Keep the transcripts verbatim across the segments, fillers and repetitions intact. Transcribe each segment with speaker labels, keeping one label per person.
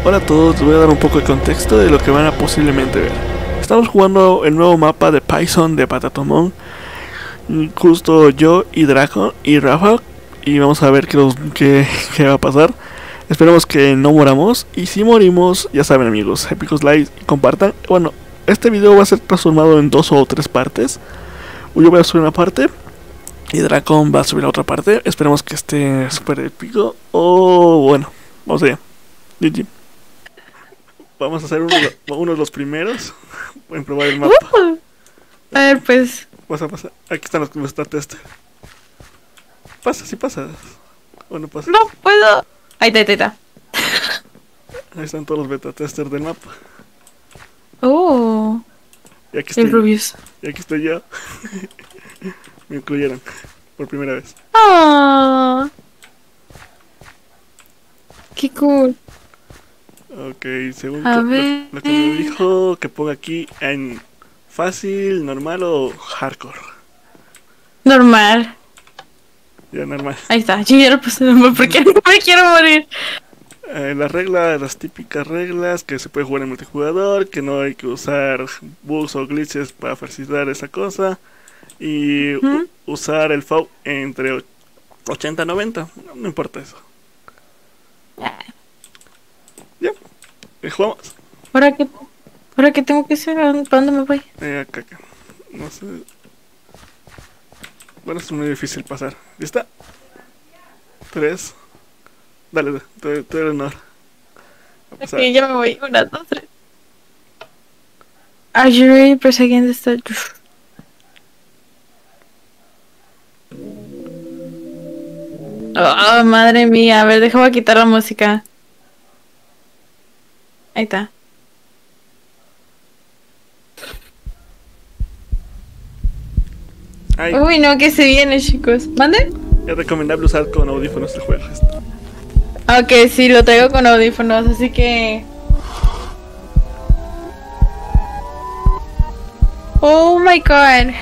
Speaker 1: Hola a todos, les voy a dar un poco de contexto de lo que van a posiblemente ver. Estamos jugando el nuevo mapa de Python de Patatomón. Justo yo y Draco y Rafa. Y vamos a ver qué, nos, qué, qué va a pasar. Esperemos que no moramos. Y si morimos, ya saben amigos, épicos likes y compartan. Bueno, este video va a ser transformado en dos o tres partes. Yo voy a subir una parte y Dracon va a subir la otra parte. Esperemos que esté súper épico. O bueno, vamos allá. G G. Vamos a hacer uno, uno de los primeros en probar el mapa.
Speaker 2: Uh, a ver, pues.
Speaker 1: Pasa, pasa. Aquí están los, los test. Pasa, sí pasa. O no pasa.
Speaker 2: No puedo. Ahí está, ahí está.
Speaker 1: Ahí están todos los beta testers del mapa.
Speaker 2: Oh.
Speaker 1: Y aquí estoy.
Speaker 2: El Rubius.
Speaker 1: Y aquí estoy yo. Me incluyeron por primera vez.
Speaker 2: Ah. Qué cool.
Speaker 1: Ok, según
Speaker 2: A
Speaker 1: lo,
Speaker 2: ver.
Speaker 1: lo que me dijo, que ponga aquí en fácil, normal o hardcore.
Speaker 2: Normal.
Speaker 1: Ya normal.
Speaker 2: Ahí está. Yo ya lo puse normal porque no me quiero morir.
Speaker 1: Eh, las reglas, las típicas reglas, que se puede jugar en multijugador, que no hay que usar bugs o glitches para facilitar esa cosa. Y
Speaker 2: ¿Mm?
Speaker 1: usar el F A U entre ochenta y noventa, no, no importa eso. Ya, eh, jugamos.
Speaker 2: ¿Ahora qué? ¿Ahora qué tengo que hacer? ¿Para dónde me voy?
Speaker 1: Eh, acá, acá. No sé. Bueno, es muy difícil pasar. ¿Lista? Tres. Dale, te doy el honor.
Speaker 2: Ok, ya me voy. Una, dos, tres. Are you ready? Press again to start. Oh, madre mía. A ver, déjame quitar la música. Ahí está.
Speaker 1: Ay,
Speaker 2: Uy, no, que se viene, chicos. ¿Mande?
Speaker 1: es recomendable usar con audífonos el juego.
Speaker 2: Ok, sí, lo traigo con audífonos, así que... Oh my god.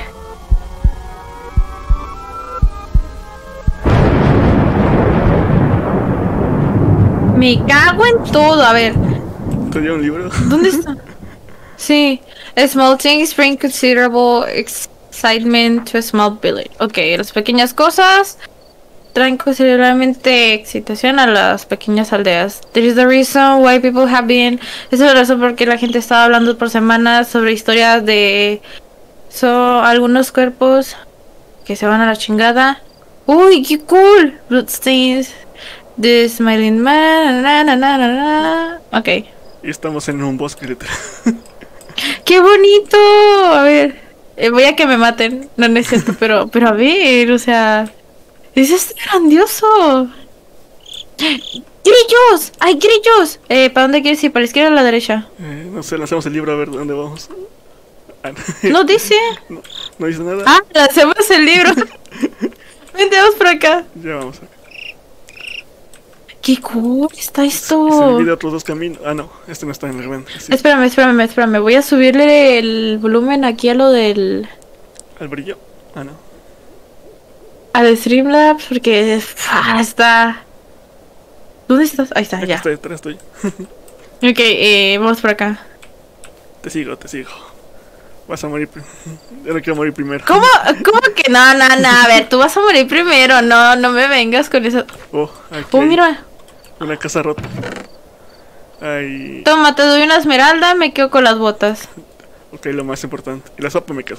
Speaker 2: Me cago en todo, a ver.
Speaker 1: ¿Te dio un libro?
Speaker 2: ¿Dónde está? Sí. A small things bring considerable excitement to a small village. Ok, las pequeñas cosas traen considerablemente excitación a las pequeñas aldeas. There is the reason why people have been... Esa es la razón por qué la gente estaba hablando por semanas sobre historias de... Son algunos cuerpos que se van a la chingada. Uy, qué cool. Bloodstains. The smiling man. Na, na, na, na, na. Ok.
Speaker 1: Y estamos en un bosque literal.
Speaker 2: ¡Qué bonito! A ver, eh, voy a que me maten. No necesito, pero, pero a ver, o sea, eso es grandioso. ¡Grillos! ¡Hay grillos! Eh, ¿para dónde quieres ir? ¿Para la izquierda o la derecha?
Speaker 1: Eh, no sé, lancemos el libro a ver dónde vamos. Ah,
Speaker 2: No dice.
Speaker 1: no, no dice nada.
Speaker 2: Ah, lancemos el libro. Vente, vamos por acá.
Speaker 1: Ya vamos acá.
Speaker 2: ¡Qué cool está
Speaker 1: Se
Speaker 2: esto!
Speaker 1: divide otros dos caminos. Ah, no, este no está en el evento. Sí.
Speaker 2: Espérame, espérame, espérame. Voy a subirle el volumen aquí a lo del...
Speaker 1: ¿Al brillo? Ah, no.
Speaker 2: al Streamlabs porque ah, está... ¿Dónde estás? Ahí está,
Speaker 1: Aquí
Speaker 2: ya.
Speaker 1: estoy, detrás estoy.
Speaker 2: Ok, eh, vamos por acá.
Speaker 1: Te sigo, te sigo. Vas a morir. Yo no quiero morir primero.
Speaker 2: ¿Cómo? ¿Cómo que no, no, no? A ver, tú vas a morir primero. No, no me vengas con eso.
Speaker 1: Oh, aquí
Speaker 2: Oh,
Speaker 1: hay
Speaker 2: mira.
Speaker 1: una casa rota. Ay.
Speaker 2: Toma, te doy una esmeralda, me quedo con las botas.
Speaker 1: Ok, lo más importante. Y la sopa me quedo.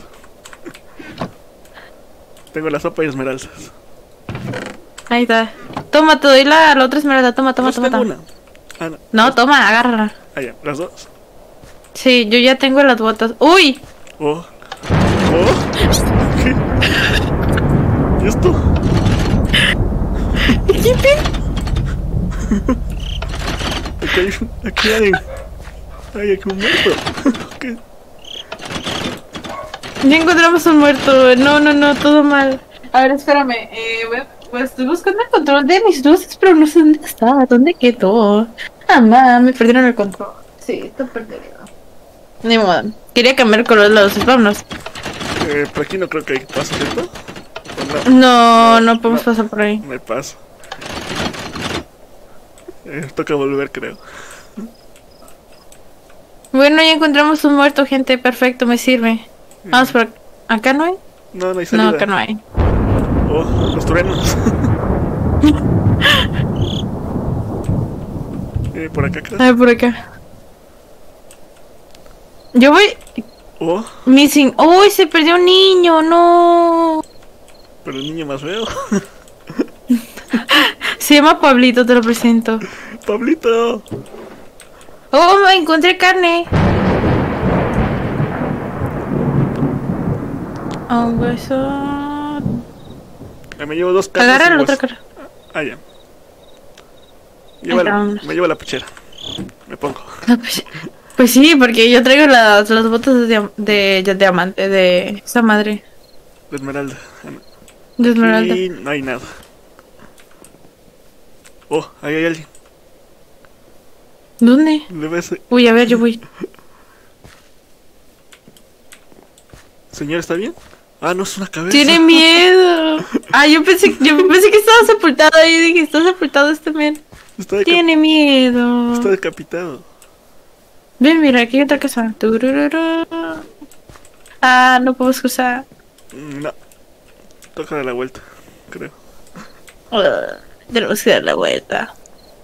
Speaker 1: Tengo la sopa y esmeraldas.
Speaker 2: Ahí está. Toma, te doy la, la otra esmeralda. Toma, toma,
Speaker 1: No,
Speaker 2: toma,
Speaker 1: tengo
Speaker 2: toma.
Speaker 1: una. Ah, no.
Speaker 2: No, toma, agárrala.
Speaker 1: Ah, ya, las dos.
Speaker 2: Sí, yo ya tengo las botas. ¡Uy!
Speaker 1: Oh. Oh. ¿Qué? ¿Y esto?
Speaker 2: ¿Qué te...
Speaker 1: Aquí hay, aquí hay, hay aquí un muerto. ¿Qué?
Speaker 2: Ya encontramos un muerto. No, no, no, todo mal. A ver, espérame. Eh, voy a- pues estoy buscando el control de mis luces, pero no sé dónde está. ¿Dónde quedó? Ah, ma, me perdieron el control. Sí, está perdido. Ni modo. Quería cambiar el color de las luces. Vámonos.
Speaker 1: Eh, por aquí no creo que hay paso, ¿cierto?
Speaker 2: No, no podemos pasar por ahí.
Speaker 1: Me paso. Eh, toca volver, creo.
Speaker 2: Bueno, ya encontramos un muerto, gente. Perfecto, me sirve. Vamos por acá. ¿Acá no hay?
Speaker 1: No, no hay salida.
Speaker 2: No, acá no hay.
Speaker 1: Oh, los truenos. eh, por acá, creo.
Speaker 2: A ver, por acá. Yo voy...
Speaker 1: Oh,
Speaker 2: Missing. ¡Uy! Se perdió un niño, no.
Speaker 1: pero el niño más feo.
Speaker 2: Se llama Pablito, te lo presento.
Speaker 1: Pablito.
Speaker 2: Oh, me encontré carne. Un hueso.
Speaker 1: Eh, me llevo dos carnes.
Speaker 2: Agarra
Speaker 1: y
Speaker 2: la otra
Speaker 1: hueso.
Speaker 2: cara.
Speaker 1: Ah, ya. Llévala,
Speaker 2: Entonces.
Speaker 1: me llevo la puchera. Me pongo.
Speaker 2: Ah, pues, pues sí, porque yo traigo las, las botas de, diam- de, de diamante, de esa madre.
Speaker 1: De esmeralda. Ah, no.
Speaker 2: De esmeralda.
Speaker 1: Aquí no hay nada. Oh, ahí hay alguien.
Speaker 2: ¿Dónde?
Speaker 1: ¿Le ves?
Speaker 2: Uy, a ver, yo voy.
Speaker 1: Señor, ¿está bien? Ah, no, es una cabeza.
Speaker 2: Tiene miedo. Ah, yo pensé, yo pensé que estaba sepultado ahí. Dije, está sepultado este men.
Speaker 1: Está, deca-
Speaker 2: Tiene miedo.
Speaker 1: está decapitado.
Speaker 2: Ven, mira, aquí hay otra casa. Turururu. Ah, no podemos cruzar.
Speaker 1: Mm, No. Toca dar la vuelta, creo.
Speaker 2: Ugh, tenemos que dar la vuelta.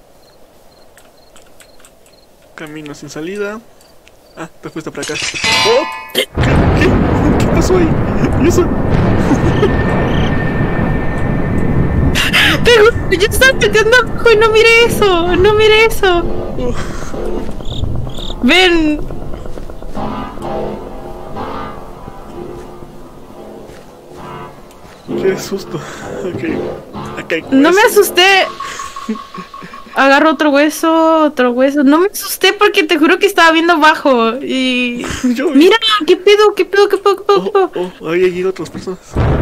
Speaker 1: Camino sin salida. Ah, te fuiste para acá. ¡Oh! ¿Qué? ¿Qué? ¿Qué pasó ahí? ¿Y eso?
Speaker 2: Pero yo estaba metiendo abajo y no mire eso. No mire eso.
Speaker 1: Oh,
Speaker 2: Ven.
Speaker 1: ¡qué susto! Ok. Acá hay
Speaker 2: No me
Speaker 1: hueso.
Speaker 2: asusté. Agarro otro hueso, otro hueso. No me asusté porque te juro que estaba viendo abajo. Y.
Speaker 1: Yo vi.
Speaker 2: Mira, qué pedo, qué pedo, qué pedo, qué pedo. qué
Speaker 1: Oh,
Speaker 2: pedo.
Speaker 1: oh, ahí hay otras personas.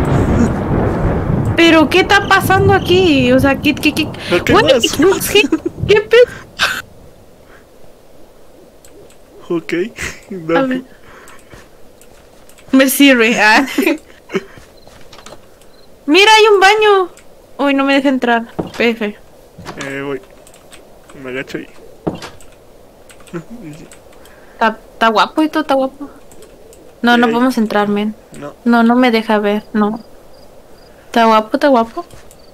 Speaker 2: Pero, ¿qué está pasando aquí? O sea, ¿qué, qué, qué?
Speaker 1: ¿Pero qué
Speaker 2: Güey,
Speaker 1: más?
Speaker 2: ¿qué, qué pedo?
Speaker 1: Ok.
Speaker 2: A
Speaker 1: Dame.
Speaker 2: ver. Me sirve. Ah. Mira, hay un baño. Uy, no me deja entrar. P F.
Speaker 1: Eh, voy. Me agacho y...
Speaker 2: Está, está guapo esto, está guapo. No,
Speaker 1: Sí,
Speaker 2: no
Speaker 1: ahí.
Speaker 2: podemos entrar, men.
Speaker 1: No.
Speaker 2: No, no me deja ver, no. Está guapo, está guapo.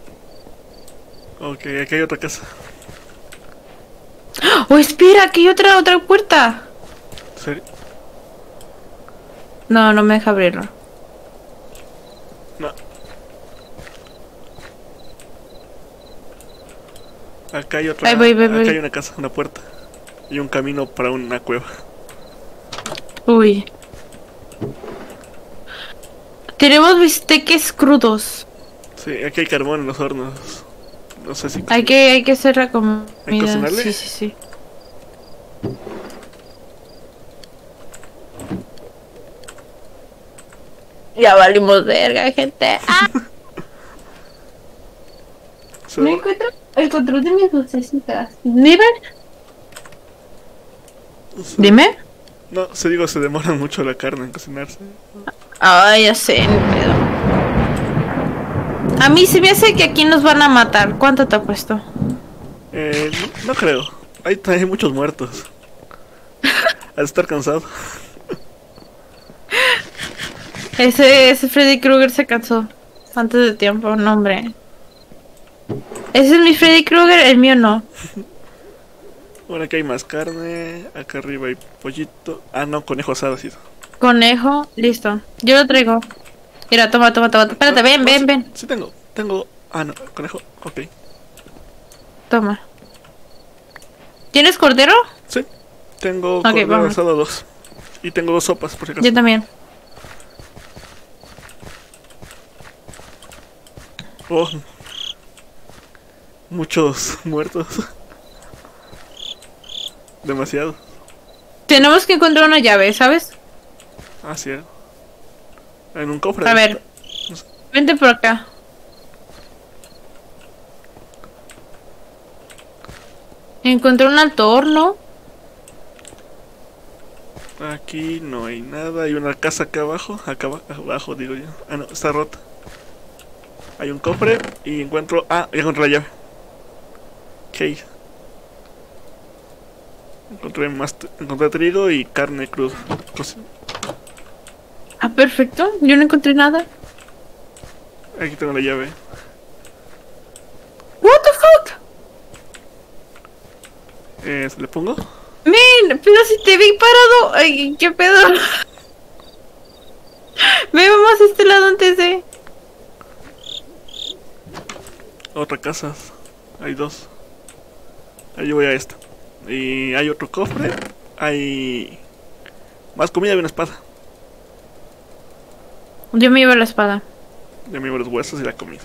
Speaker 1: Ok, aquí hay otra casa.
Speaker 2: ¡Oh, espera! Aquí hay otra, otra puerta.
Speaker 1: ¿Serio?
Speaker 2: No, no me deja abrirlo.
Speaker 1: No. Acá hay otra.
Speaker 2: Ahí voy, voy,
Speaker 1: acá
Speaker 2: voy.
Speaker 1: hay una casa, una puerta. Y un camino para una cueva.
Speaker 2: Uy. Tenemos bisteques crudos.
Speaker 1: Sí, aquí hay carbón en los hornos. No sé si...
Speaker 2: Hay que, hay que hacer la comida.
Speaker 1: ¿Hay que cocinarle?
Speaker 2: Sí, sí, sí. Ya valimos verga, gente. ¡Ah!
Speaker 1: se-
Speaker 2: Me encuentro el control de mis lucecitas. ¿Dime?
Speaker 1: se-
Speaker 2: ¿Dime?
Speaker 1: No, se digo, se demora mucho la carne en cocinarse.
Speaker 2: Ay, ya sé, ni pedo. A mí se me hace que aquí nos van a matar. ¿Cuánto te ha puesto?
Speaker 1: Eh, no, no creo. Hay, hay muchos muertos. Al estar cansado.
Speaker 2: Ese, ese Freddy Krueger se cansó. Antes de tiempo, no, hombre. Ese es mi Freddy Krueger, el mío no.
Speaker 1: Bueno, aquí hay más carne. Acá arriba hay pollito. Ah, no, conejo asado, sí.
Speaker 2: Conejo, listo. Yo lo traigo. Mira, toma, toma, toma. Espérate,
Speaker 1: No,
Speaker 2: ven,
Speaker 1: no,
Speaker 2: ven,
Speaker 1: sí-
Speaker 2: ven.
Speaker 1: Sí tengo, tengo... Ah, no, conejo, ok.
Speaker 2: Toma. ¿Tienes cordero?
Speaker 1: Sí, tengo
Speaker 2: Ok,
Speaker 1: cordero
Speaker 2: vamos.
Speaker 1: asado dos. Y tengo dos sopas, por si acaso.
Speaker 2: Yo también.
Speaker 1: Oh, muchos muertos. Demasiado.
Speaker 2: Tenemos que encontrar una llave, ¿sabes?
Speaker 1: Ah, sí. eh. En un cofre.
Speaker 2: A ver. Vente por acá. Encontré un alto horno.
Speaker 1: Aquí no hay nada. Hay una casa acá abajo. Acá aba- abajo, digo yo. Ah, no, está rota. Hay un cofre y encuentro... Ah, ya encontré la llave. Ok. Encontré, más, encontré trigo y carne cruda. Pues,
Speaker 2: Ah, perfecto. Yo no encontré nada.
Speaker 1: aquí tengo la llave.
Speaker 2: What the fuck?
Speaker 1: Eh, ¿se le pongo?
Speaker 2: Men, pero si te vi parado. Ay, qué pedo. Ve, vamos a este lado antes de.
Speaker 1: Otra casa. Hay dos. Ahí yo voy a esta. Y hay otro cofre. Hay más comida y una espada.
Speaker 2: Yo me llevo la espada.
Speaker 1: Ya me llevo los huesos y la comida.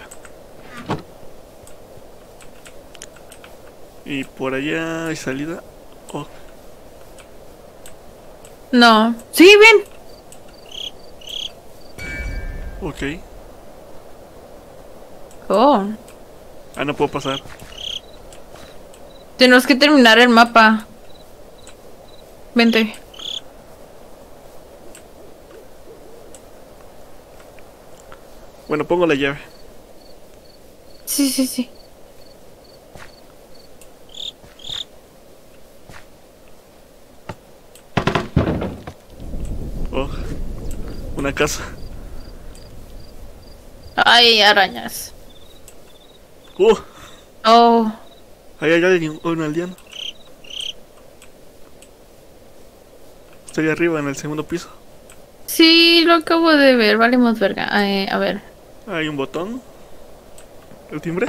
Speaker 1: Y por allá hay salida. Oh,
Speaker 2: No. Sí, bien.
Speaker 1: ok.
Speaker 2: Oh.
Speaker 1: Ah, no puedo pasar.
Speaker 2: Tenemos que terminar el mapa. Vente.
Speaker 1: Bueno, pongo la llave.
Speaker 2: Sí, sí, sí.
Speaker 1: Oh, una casa.
Speaker 2: Ay, arañas.
Speaker 1: Uh,
Speaker 2: Oh.
Speaker 1: ahí hay alguien, un aldeano. Estoy arriba en el segundo piso.
Speaker 2: Sí, lo acabo de ver. Valimos verga. Eh, a ver.
Speaker 1: Hay un botón. ¿El timbre?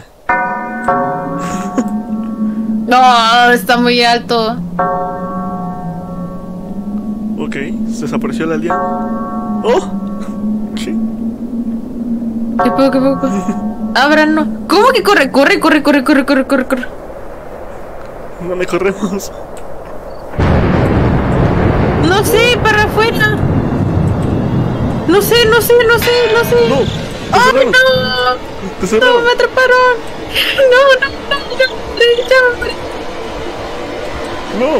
Speaker 2: No, está muy alto.
Speaker 1: Ok, se desapareció el aldeano. ¡Oh! ¿Qué?
Speaker 2: ¿Qué puedo, qué puedo? Ábranos. ¿Cómo que corre? Corre, corre, corre, corre, corre, corre, corre.
Speaker 1: ¿Dónde corremos?
Speaker 2: No sé, para afuera. No sé, no sé, no sé, no sé.
Speaker 1: ¡No! ¡Te
Speaker 2: ¡Ay,
Speaker 1: cerraron!
Speaker 2: no!
Speaker 1: ¡Te
Speaker 2: ¡No,
Speaker 1: cerraron!
Speaker 2: me atraparon! ¡No, no, no! ¡No! ¡No!
Speaker 1: ¡No!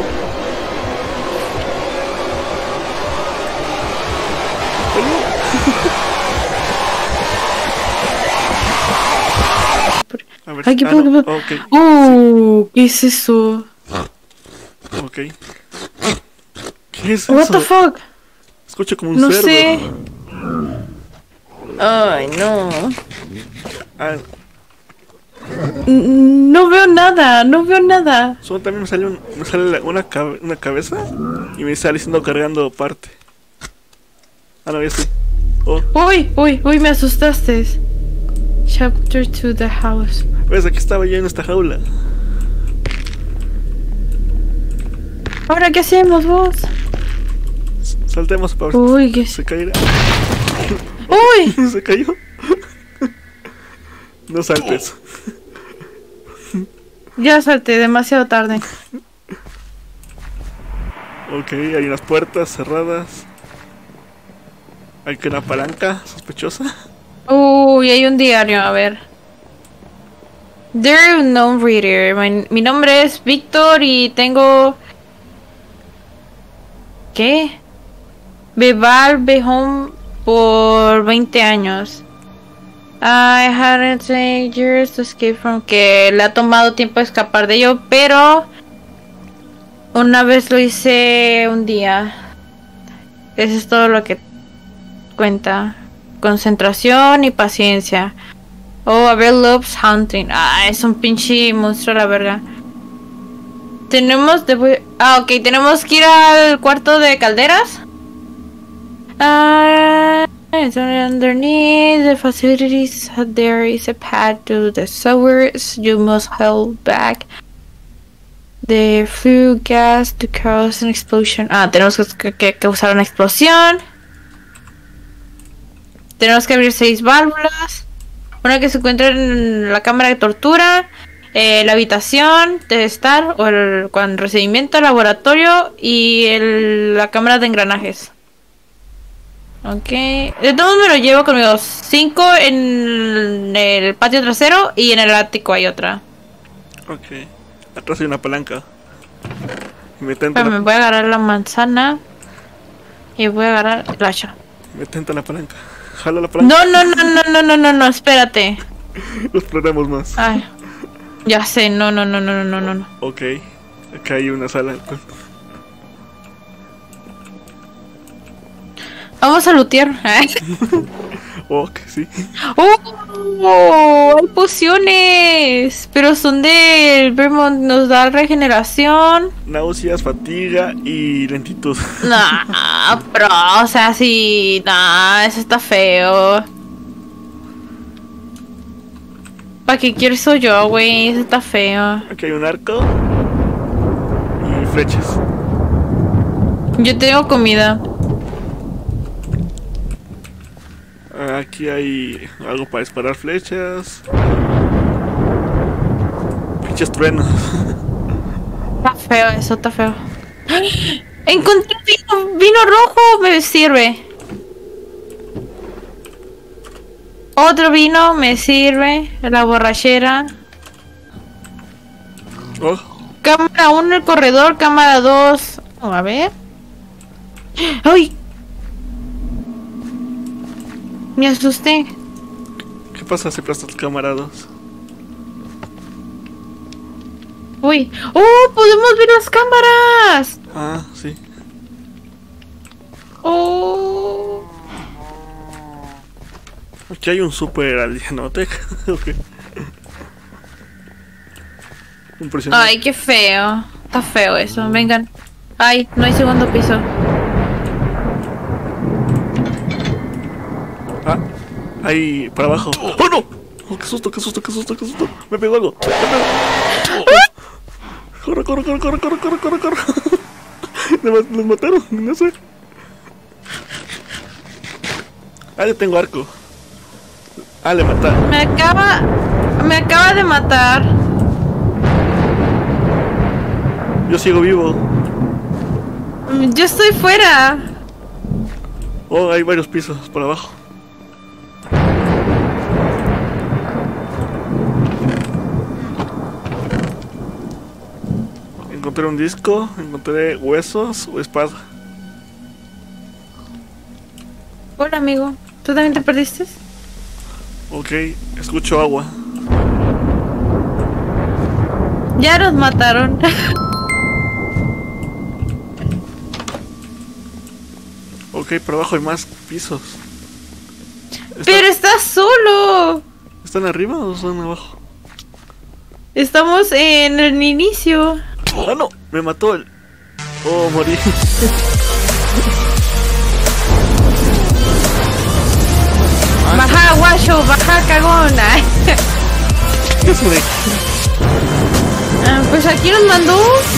Speaker 1: A ver,
Speaker 2: Ay, ¿qué
Speaker 1: ah,
Speaker 2: puedo,
Speaker 1: no.
Speaker 2: qué puedo?
Speaker 1: Ok,
Speaker 2: ¡Oh! ¿Qué es eso?
Speaker 1: ok. ¿Qué es
Speaker 2: What
Speaker 1: eso?
Speaker 2: the fuck?
Speaker 1: Escucha como un
Speaker 2: No
Speaker 1: cerdo.
Speaker 2: sé. Ay, no.
Speaker 1: Ah,
Speaker 2: N- No veo nada, no veo nada.
Speaker 1: solo también me sale, un- me sale la- una, cabe- una cabeza y me sale diciendo cargando parte. Ah, no, ya estoy. Oh,
Speaker 2: Uy, uy, uy, me asustaste. Chapter to the house.
Speaker 1: ves, aquí estaba yo en esta jaula.
Speaker 2: ¿Ahora qué hacemos, vos?
Speaker 1: Saltemos para ver
Speaker 2: Uy,
Speaker 1: si
Speaker 2: qué...
Speaker 1: se caerá.
Speaker 2: Uy.
Speaker 1: Se cayó. No saltes.
Speaker 2: Ya salté, demasiado tarde.
Speaker 1: Ok, hay unas puertas cerradas. Hay que una palanca sospechosa.
Speaker 2: Uy, hay un diario, a ver. Dear unknown reader, mi, mi nombre es Víctor y tengo... ¿Qué? Bebar Behom por veinte años. I had taken years to escape from... Que le ha tomado tiempo escapar de ello, pero... Una vez lo hice un día. Eso es todo lo que cuenta. Concentración y paciencia. Oh, a ver, loves hunting. Ah, es un pinche monstruo, la verga. Tenemos de... Ah, ok, tenemos que ir al cuarto de calderas. Ah, it's underneath the facilities. There is a path to the sewers. You must hold back the flue gas to cause an explosion. Ah, tenemos que, que, que usar una explosión. Tenemos que abrir seis válvulas. Una que se encuentra en la cámara de tortura, eh, la habitación de estar o el con recibimiento, laboratorio y el, la cámara de engranajes. Ok. De todos me lo llevo conmigo. Cinco en el patio trasero y en el ático hay otra.
Speaker 1: Ok. Atrás hay una palanca. Me tenta
Speaker 2: Pero me
Speaker 1: la,
Speaker 2: voy a agarrar la manzana y voy a agarrar el hacha.
Speaker 1: me tenta la palanca. Jala la palanca.
Speaker 2: No, no, no, no, no, no, no, no, espérate.
Speaker 1: Los exploremos más.
Speaker 2: Ay, ya sé, no, no, no, no, no, no, no.
Speaker 1: Ok. Acá hay una sala.
Speaker 2: Vamos a lootear.
Speaker 1: Oh, que sí.
Speaker 2: ¡Oh! Hay pociones. Pero son del Vermont. Nos da regeneración.
Speaker 1: Náuseas, fatiga y lentitud.
Speaker 2: Nah, pero, o sea, sí. Nah, eso está feo. ¿Para qué quiero eso yo, güey? Eso está feo.
Speaker 1: Aquí hay un arco. Y flechas.
Speaker 2: Yo tengo comida.
Speaker 1: Aquí hay algo para disparar flechas. Pinches truenos.
Speaker 2: Está feo eso, está feo. Encontré vino, vino rojo, me sirve. Otro vino me sirve. La borrachera.
Speaker 1: Oh,
Speaker 2: Cámara uno el corredor, cámara dos. Oh, a ver. ¡Ay! Me asusté.
Speaker 1: ¿qué pasa si prestas camaradas?
Speaker 2: Uy. ¡Oh! ¡Podemos ver las cámaras!
Speaker 1: Ah, sí.
Speaker 2: ¡Oh!
Speaker 1: Aquí hay un super alienoteca. Ok. Impresionante.
Speaker 2: Ay, qué feo. Está feo eso. Vengan. Ay, no hay segundo piso.
Speaker 1: Ah, ahí para abajo. ¡Oh, no! Oh, qué susto, qué susto, qué susto, qué susto. Me pegó algo. Me pegó. Oh. Corre, corre, corre, corre, corre, corre, corre, corre. Nos, nos mataron, no sé. Ah, yo tengo arco. Ah, le mataron.
Speaker 2: Me acaba... Me acaba de matar.
Speaker 1: Yo sigo vivo.
Speaker 2: Yo estoy fuera.
Speaker 1: Oh, hay varios pisos por abajo. Encontré un disco, encontré huesos o espada.
Speaker 2: Hola, amigo. ¿Tú también te perdiste?
Speaker 1: Ok, escucho agua.
Speaker 2: Ya nos mataron.
Speaker 1: Ok, por abajo hay más pisos. ¿Están,
Speaker 2: Pero estás solo.
Speaker 1: ¿Están arriba o están abajo?
Speaker 2: Estamos en el inicio.
Speaker 1: ¡Ah, no! Me mató el... Oh, morí.
Speaker 2: Baja, guacho, baja, cagona.
Speaker 1: ¿Qué es un...
Speaker 2: Ah, pues aquí nos mandó.